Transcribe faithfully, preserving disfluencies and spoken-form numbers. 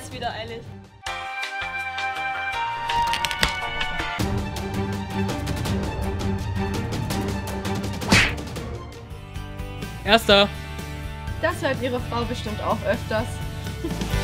jetzt wieder eilig. Erster. Das hört Ihre Frau bestimmt auch öfters.